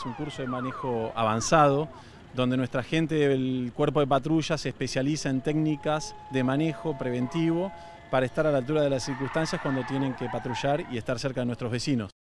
Es un curso de manejo avanzado donde nuestra gente del cuerpo de patrulla se especializa en técnicas de manejo preventivo para estar a la altura de las circunstancias cuando tienen que patrullar y estar cerca de nuestros vecinos.